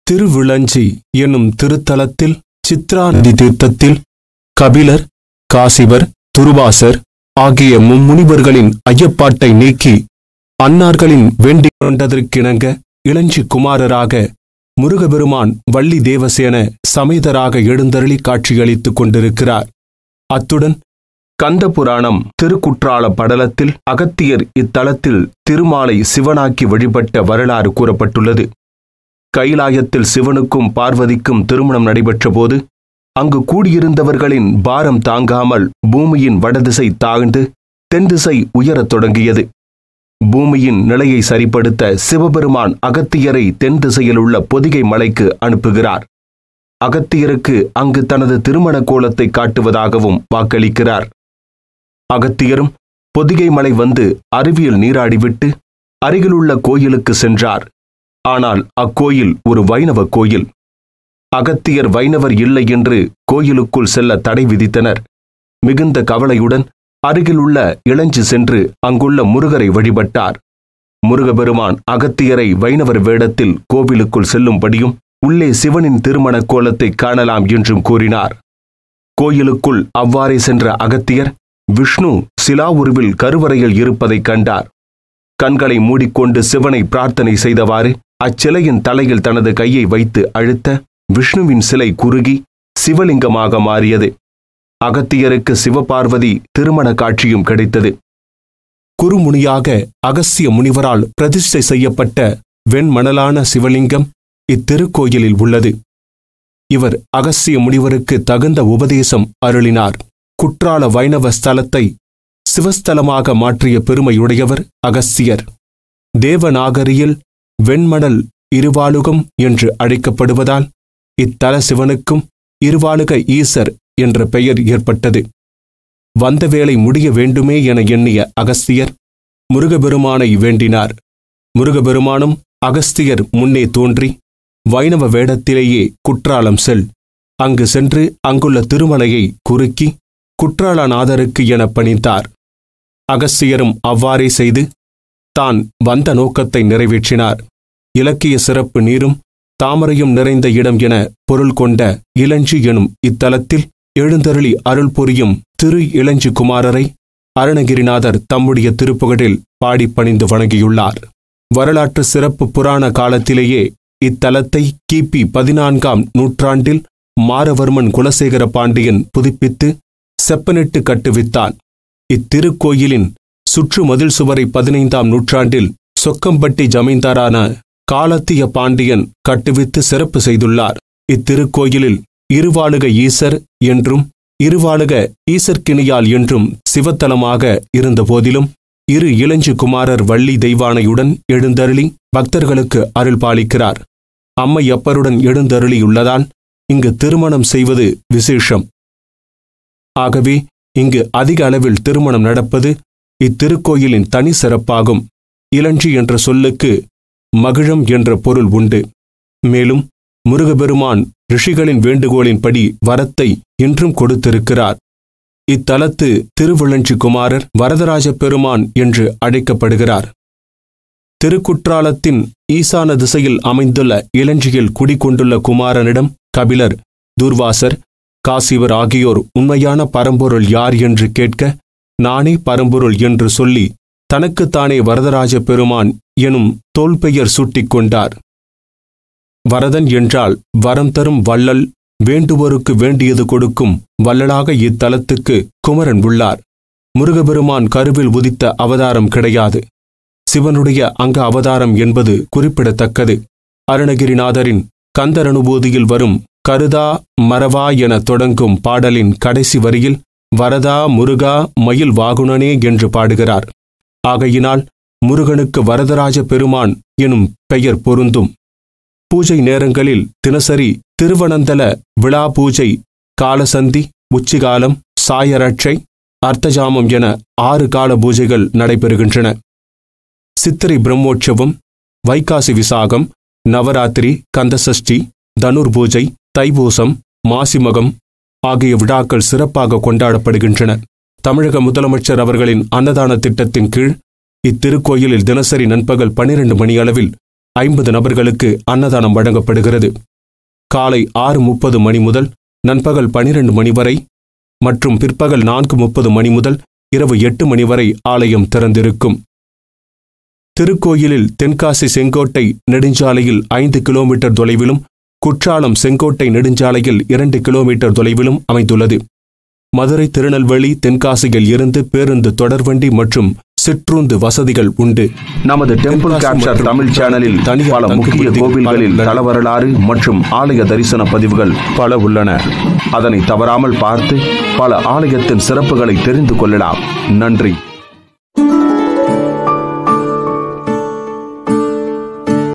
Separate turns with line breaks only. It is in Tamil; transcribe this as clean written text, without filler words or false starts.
திருவிளஞ்சி என்னும் திருத்தலத்தில் சித்ரா நதி தீர்த்தத்தில் கபிலர், காசிவர், துர்வாசர் ஆகிய மும்முனிவர்களின் ஐயப்பாட்டை நீக்கி அன்னார்களின் வேண்டிக் கொண்டதற்கிணங்க இளஞ்சி குமாரராக முருகபெருமான் வள்ளி தேவசேன சமேதராக எழுந்தருளி காட்சியளித்துக் கொண்டிருக்கிறார். அத்துடன் கந்த புராணம் திருக்குற்றால படலத்தில் அகத்தியர் இத்தலத்தில் திருமாலை சிவனாக்கி வழிபட்ட வரலாறு கூறப்பட்டுள்ளது. கைலாயத்தில் சிவனுக்கும் பார்வதிக்கும் திருமணம் நடைபெற்ற போது அங்கு கூடியிருந்தவர்களின் பாரம் தாங்காமல் பூமியின் வடதிசை தாழ்ந்து தென் திசை உயரத் தொடங்கியது. பூமியின் நிலையை சரிப்படுத்த சிவபெருமான் அகத்தியரை தென் திசையில் உள்ள பொதிகை மலைக்கு அனுப்புகிறார். அகத்தியருக்கு அங்கு தனது திருமண கோலத்தை காட்டுவதாகவும் வாக்களிக்கிறார். அகத்தியரும் பொதிகை மலை வந்து அருவியில் நீராடிவிட்டு அருகிலுள்ள கோயிலுக்கு சென்றார். ஆனால் அக்கோயில் ஒரு வைணவ கோயில். அகத்தியர் வைணவர் இல்லை என்று கோயிலுக்குள் செல்ல தடை விதித்தனர். மிகுந்த கவலையுடன் அருகிலுள்ள இளஞ்சி சென்று அங்குள்ள முருகரை வழிபட்டார். முருகபெருமான் அகத்தியரை வைணவர் வேடத்தில் கோவிலுக்குள் செல்லும்படியும் உள்ளே சிவனின் திருமண கோலத்தை காணலாம் என்றும் கூறினார். கோயிலுக்குள் அவ்வாறே சென்ற அகத்தியர் விஷ்ணு சிலா உருவில் கருவறையில் இருப்பதைக் கண்டார். கண்களை மூடிக்கொண்டு சிவனை பிரார்த்தனை செய்தவாறு அச்சிலையின் தலையில் தனது கையை வைத்து அழுத்த விஷ்ணுவின் சிலை குறுகி சிவலிங்கமாக மாறியது. அகத்தியருக்கு சிவபார்வதி திருமண காட்சியும் கிடைத்தது. குருமுனியாக அகஸ்திய முனிவரால் பிரதிஷ்டை செய்யப்பட்ட வெண்மணலான சிவலிங்கம் இத்திருக்கோயிலில் உள்ளது. இவர் அகஸ்திய முனிவருக்கு தகுந்த உபதேசம் அருளினார். குற்றால வைணவ ஸ்தலத்தை சிவஸ்தலமாக மாற்றிய பெருமையுடையவர் அகஸ்தியர். தேவநாகரியில் வெண்மணல் இருவாளுகம் என்று அழைக்கப்படுவதால் இத்தல சிவனுக்கும் இருவாளுக ஈசர் என்ற பெயர் ஏற்பட்டது. வந்த வேளை முடிய வேண்டுமே என எண்ணிய அகஸ்தியர் முருகபெருமானை வேண்டினார். முருகபெருமானும் அகஸ்தியர் முன்னே தோன்றி வைணவ வேடத்திலேயே குற்றாலம் செல், அங்கு சென்று அங்குள்ள திருமலையை குறுக்கி குற்றாலநாதருக்கு என பணித்தார். அகஸ்தியரும் அவ்வாறே செய்து தான் வந்த நோக்கத்தை நிறைவேற்றினார். இலக்கிய சிறப்பு நீரும் தாமரையும் நிறைந்த இடம் என பொருள் கொண்ட இளஞ்சி எனும் இத்தலத்தில் எழுந்தருளி அருள் புரியும் திரு இளஞ்சி குமாரரை அருணகிரிநாதர் தம்முடைய திருப்புகழில் பாடி பணிந்து வணங்கியுள்ளார். வரலாற்று சிறப்பு புராண காலத்திலேயே இத்தலத்தை கிபி 14ஆம் நூற்றாண்டில் மாரவர்மன் குலசேகர பாண்டியன் புதுப்பித்து செப்பனிட்டு கட்டுவித்தான். இத்திருக்கோயிலின் சுற்று மதில் சுவரை 15ஆம் நூற்றாண்டில் சொக்கம்பட்டி ஜமீன்தாரான காலத்திய பாண்டியன் கட்டுவித்து சிறப்பு செய்துள்ளார். இத்திருக்கோயிலில் இருவாளுக ஈசர் என்றும் இருவாளுக ஈசர்கிணியால் என்றும் சிவத்தலமாக இருந்த போதிலும் இரு இளஞ்சி குமாரர் வள்ளி தெய்வானையுடன் எழுந்தருளி பக்தர்களுக்கு அருள் பாலிக்கிறார். அம்மையப்பருடன் எழுந்தருளியுள்ளதால் இங்கு திருமணம் செய்வது விசேஷம். ஆகவே இங்கு அதிக அளவில் திருமணம் நடப்பது இத்திருக்கோயிலின் தனி சிறப்பாகும். இளஞ்சி என்ற சொல்லுக்கு மகிழம் என்ற பொருள் உண்டு. மேலும் முருகபெருமான் ரிஷிகளின் வேண்டுகோளின்படி வரத்தை இன்றும் கொடுத்திருக்கிறார். இத்தலத்து திருவிளஞ்சி குமாரர் வரதராஜ பெருமான் என்று அழைக்கப்படுகிறார். திருக்குற்றாலத்தின் ஈசான திசையில் அமைந்துள்ள இளஞ்சியில் குடிகொண்டுள்ள குமாரனிடம் கபிலர், துர்வாசர், காசிவர் ஆகியோர் உண்மையான பரம்பொருள் யார் என்று கேட்க, நானே பரம்பொருள் என்று சொல்லி தனக்குத்தானே வரதராஜ பெருமான் எனும் தோல்பெயர் சூட்டிக்கொண்டார். வரதன் என்றால் வரம் தரும் வள்ளல், வேண்டுவோருக்கு வேண்டியது கொடுக்கும் வள்ளலாக இத்தலத்துக்கு குமரன் உள்ளார். முருகபெருமான் கருவில் உதித்த அவதாரம் கிடையாது. சிவனுடைய அங்க அவதாரம் என்பது குறிப்பிடத்தக்கது. அருணகிரிநாதரின் கந்தர் அனுபூதியில் வரும் கருதா மரவா என தொடங்கும் பாடலின் கடைசி வரியில் வரதா முருகா மயில் வாகுணனே என்று பாடுகிறார். ஆகையினால் முருகனுக்கு வரதராஜ பெருமான் எனும் பெயர் பொருந்தும். பூஜை நேரங்களில் தினசரி திருவனந்தல விழா பூஜை, காலசந்தி, உச்சிகாலம், சாயரட்சை, அர்த்தஜாமம் என 6 கால பூஜைகள் நடைபெறுகின்றன. சித்திரை பிரம்மோற்சவம், வைகாசி விசாகம், நவராத்திரி, கந்தசஷ்டி, தனுர் பூஜை, தைப்பூசம், மாசிமகம் ஆகிய விழாக்கள் சிறப்பாக கொண்டாடப்படுகின்றன. தமிழக முதலமைச்சர் அவர்களின் அன்னதான திட்டத்தின் கீழ் இத்திருக்கோயிலில் தினசரி நண்பகல் 12 மணி அளவில் 50 நபர்களுக்கு அன்னதானம் வழங்கப்படுகிறது. காலை 6:30 மணி முதல் நண்பகல் 12 மணி வரை மற்றும் பிற்பகல் 4:30 மணி முதல் இரவு 8 மணி வரை ஆலயம் திறந்திருக்கும். திருக்கோயிலில் தென்காசி செங்கோட்டை நெடுஞ்சாலையில் 5 கிலோமீட்டர் தொலைவிலும், குற்றாலம் செங்கோட்டை நெடுஞ்சாலையில் 2 கிலோமீட்டர் தொலைவிலும் அமைந்துள்ளது. மதுரை, திருநெல்வேலி, தென்காசியில் இருந்து பேருந்து, தொடர்வண்டி மற்றும் சிற்றுந்து வசதிகள் உண்டு.
நமது டெம்பிள் கேப்சர் தமிழ் சேனலில் பல முக்கிய கோவில்களில் தலவரலாறு மற்றும் ஆலய தரிசன பதிவுகள் பல உள்ளன. அதனை தவறாமல் பார்த்து பல ஆலயத்தின் சிறப்புகளை தெரிந்து கொள்ளலாம். நன்றி.